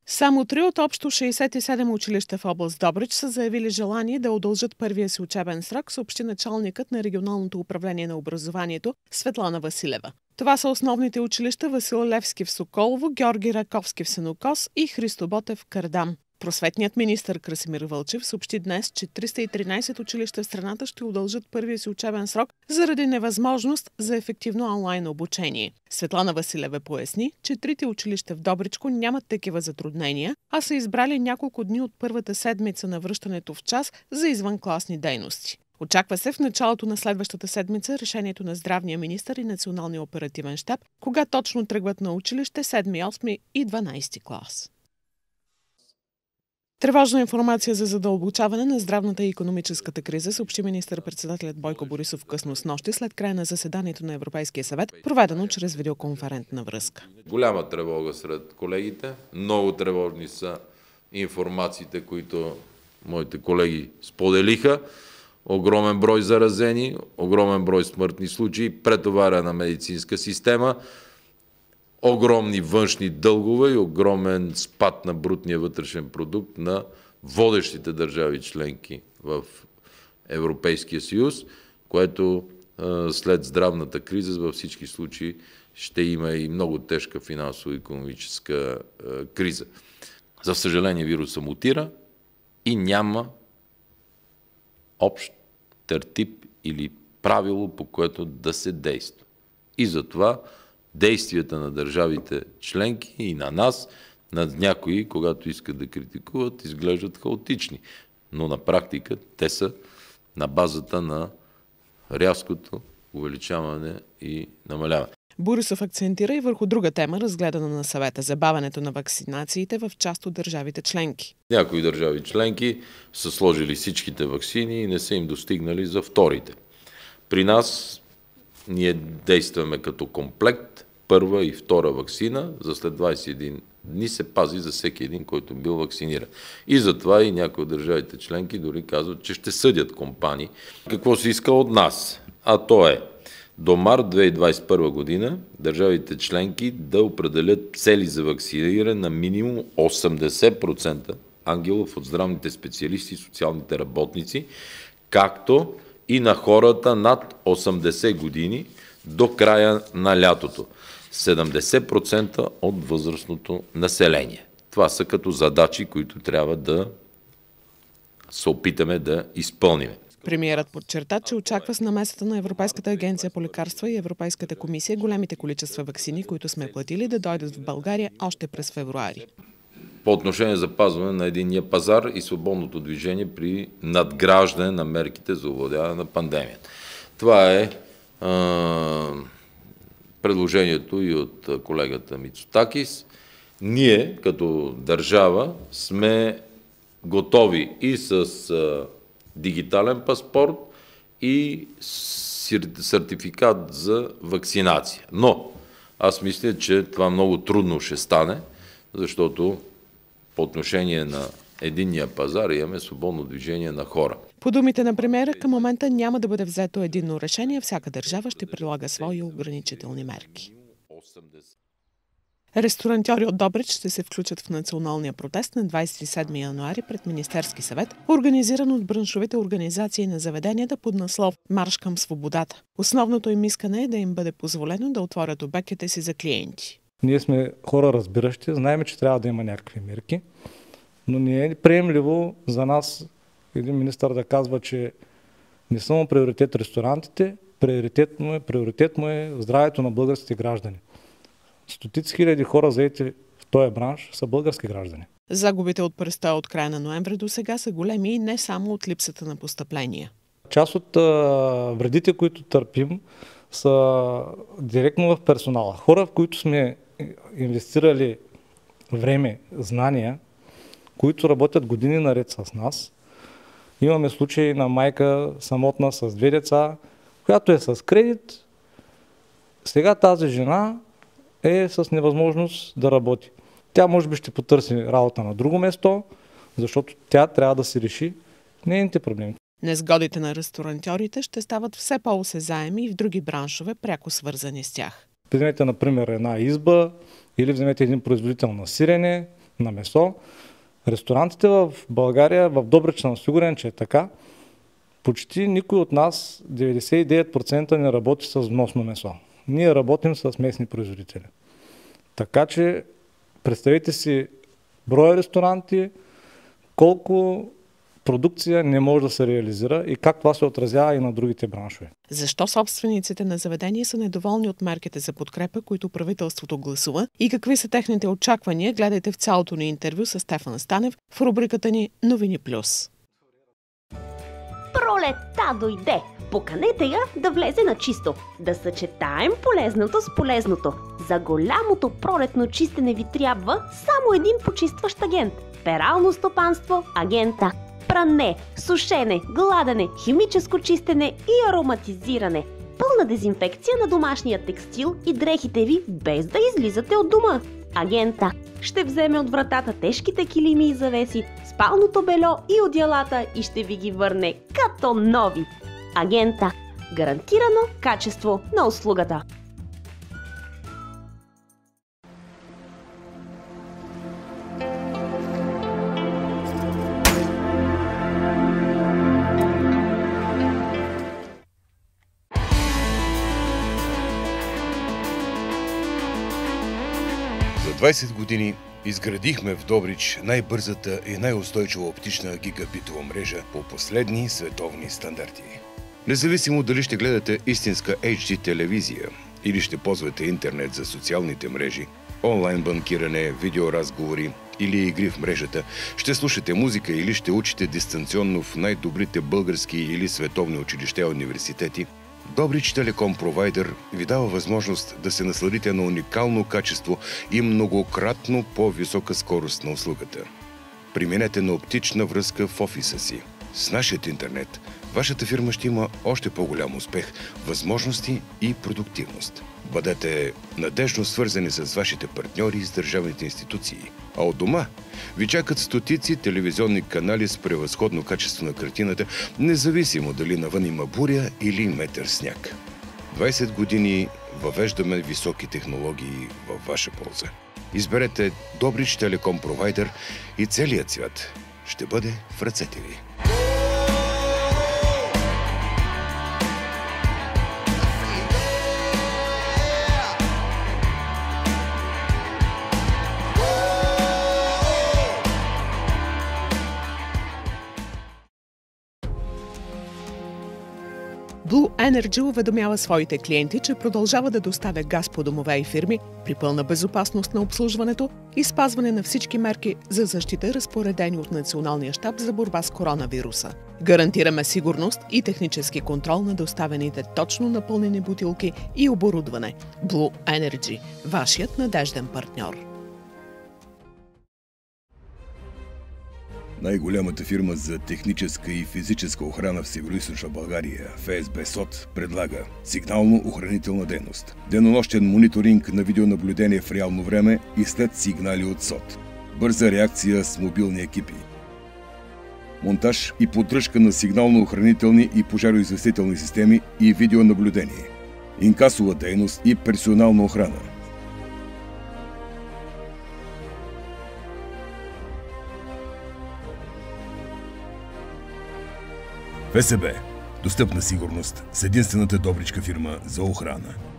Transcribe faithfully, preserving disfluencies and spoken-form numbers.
Само три от общо шейсет и седем училища в област Добрич са заявили желание да удължат първия си учебен срок, съобщи началникът на регионалното управление на образованието Светлана Василева. Това са основните училища Васил Левски в Соколово, Георги Раковски в Сенокос и Христо Ботев в Кардам. Просветният министър Красимир Вълчев съобщи днес, че триста и тринадесет училища в страната ще удължат първия си учебен срок заради невъзможност за ефективно онлайн обучение. Светлана Василева поясни, че трите училища в Добричко нямат такива затруднения, а са избрали няколко дни от първата седмица на връщането в час за извънкласни дейности. Очаква се в началото на следващата седмица решението на здравния министър и Националния оперативен щаб, кога точно тръгват на училище седми, осми и дванадесети клас. Тревожна информация за задълбочаване на здравната и икономическата криза съобщи министър-председателят Бойко Борисов късно снощи след края на заседанието на Европейския съвет, проведено чрез видеоконферентна връзка. Голяма тревога сред колегите. Много тревожни са информациите, които моите колеги споделиха. Огромен брой заразени, огромен брой смъртни случаи, претоварена медицинска система, огромни външни дългове и огромен спад на брутния вътрешен продукт на водещите държави членки в Европейския съюз, което след здравната криза във всички случаи ще има и много тежка финансово-икономическа криза. За съжаление вируса мутира и няма общ тертип или правило, по което да се действа. И затова действията на държавите членки и на нас, на някои, когато искат да критикуват, изглеждат хаотични. Но на практика те са на базата на рязкото увеличаване и намаляване. Борисов акцентира и върху друга тема, разгледана на съвета – забавянето на вакцинациите в част от държавите членки. Някои държави членки са сложили всичките ваксини и не са им достигнали за вторите. При нас ние действаме като комплект, първа и втора ваксина, за след двадесет и един дни се пази за всеки един, който бил вакциниран. И затова и някои от държавите членки дори казват, че ще съдят компании. Какво се иска от нас? А то е до март две хиляди двадесет и първа година държавите членки да определят цели за вакциниране на минимум осемдесет процента ангелов от здравните специалисти и социалните работници, както и на хората над осемдесет години до края на лятото. седемдесет процента от възрастното население. Това са като задачи, които трябва да се опитаме да изпълним. Премиерът подчерта, че очаква с намесата на Европейската агенция по лекарства и Европейската комисия големите количества ваксини, които сме платили, да дойдат в България още през февруари. По отношение запазване на единния пазар и свободното движение при надграждане на мерките за овладяване на пандемията. Това е а, предложението и от колегата Мицотакис. Ние, като държава, сме готови и с а, дигитален паспорт и сертификат за вакцинация. Но аз мисля, че това много трудно ще стане, защото по отношение на единния пазар имаме свободно движение на хора. По думите на премиера, към момента няма да бъде взето единно решение, всяка държава ще прилага свои ограничителни мерки. Ресторантьори от Добрич ще се включат в националния протест на двадесет и седми януари пред Министерски съвет, организиран от браншовите организации на заведенията под наслов «Марш към свободата». Основното им искане е да им бъде позволено да отворят обектите си за клиенти. Ние сме хора разбиращи, знаем, че трябва да има някакви мерки, но не е приемливо за нас един министър да казва, че не са му приоритет ресторантите, приоритет му е, приоритет му е здравето на българските граждани. Стотици хиляди хора, заети в този бранш, са български граждани. Загубите от престоя от края на ноември до сега са големи и не само от липсата на постъпления. Част от а, вредите, които търпим, са директно в персонала. Хора, в които сме инвестирали време, знания, които работят години наред с нас. Имаме случаи на майка самотна с две деца, която е с кредит. Сега тази жена е с невъзможност да работи. Тя може би ще потърси работа на друго место, защото тя трябва да си реши нейните проблеми. Несгодите на ресторантьорите ще стават все по-осезаеми и в други браншове, пряко свързани с тях. Вземете, например, една изба или вземете един производител на сирене, на месо. Ресторантите в България, в Добрич съм сигурен, че е така. Почти никой от нас, деветдесет и девет процента, не работи с вносно месо. Ние работим с местни производители. Така че представете си броя ресторанти, колко продукция не може да се реализира и как това се отразява и на другите браншове. Защо собствениците на заведения са недоволни от мерките за подкрепа, които правителството гласува, и какви са техните очаквания, гледайте в цялото ни интервю с Стефан Станев в рубриката ни Новини Плюс. Пролетта дойде! Поканете я да влезе на чисто. Да съчетаем полезното с полезното. За голямото пролетно чистене ви трябва само един почистващ агент. Перално стопанство Агента. Пране, сушене, гладене, химическо чистене и ароматизиране. Пълна дезинфекция на домашния текстил и дрехите ви, без да излизате от дома. Агента ще вземе от вратата тежките килими и завеси, спалното бельо и одеялата и ще ви ги върне като нови. Агента. Гарантирано качество на услугата. За двайсет години изградихме в Добрич най-бързата и най-устойчива оптична гигабитова мрежа по последни световни стандарти. Независимо дали ще гледате истинска Ейч Ди телевизия или ще ползвате интернет за социалните мрежи, онлайн банкиране, видеоразговори или игри в мрежата, ще слушате музика или ще учите дистанционно в най-добрите български или световни училища и университети, Добрич Телеком Провайдер ви дава възможност да се насладите на уникално качество и многократно по-висока скорост на услугата. Преминете на оптична връзка в офиса си. С нашият интернет вашата фирма ще има още по-голям успех, възможности и продуктивност. Бъдете надежно свързани с вашите партньори и с държавните институции. А от дома ви чакат стотици телевизионни канали с превъзходно качество на картината, независимо дали навън има буря или метър сняг. двайсет години въвеждаме високи технологии във ваша полза. Изберете Добрич Телеком Провайдер и целият свят ще бъде в ръцете ви. Blue Energy уведомява своите клиенти, че продължава да доставя газ по домове и фирми при пълна безопасност на обслужването и спазване на всички мерки за защита, разпоредени от Националния щаб за борба с коронавируса. Гарантираме сигурност и технически контрол на доставените точно напълнени бутилки и оборудване. Blue Energy – вашият надежден партньор. Най-голямата фирма за техническа и физическа охрана в Североизточна България, Еф Ес Би СОТ, предлага сигнално-охранителна дейност, денонощен мониторинг на видеонаблюдение в реално време и след сигнали от СОТ, бърза реакция с мобилни екипи, монтаж и поддръжка на сигнално-охранителни и пожароизвестителни системи и видеонаблюдение, инкасова дейност и персонална охрана. Еф Ес Би – достъпна сигурност с единствената добричка фирма за охрана.